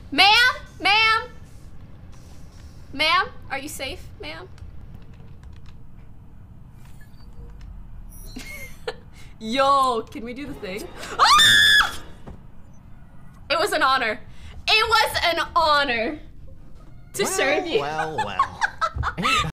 Ma'am? Ma'am? Ma'am? Are you safe, ma'am? Yo, can we do the thing? Ah! It was an honor. It was an honor to serve you. Well.